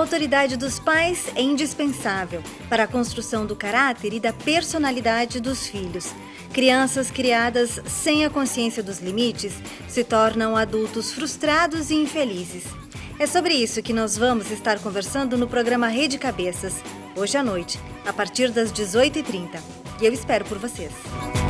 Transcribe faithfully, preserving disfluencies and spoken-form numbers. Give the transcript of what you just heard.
autoridade dos pais é indispensável para a construção do caráter e da personalidade dos filhos. Crianças criadas sem a consciência dos limites se tornam adultos frustrados e infelizes. É sobre isso que nós vamos estar conversando no programa Rede Cabeças, hoje à noite, a partir das dezoito e trinta. E eu espero por vocês.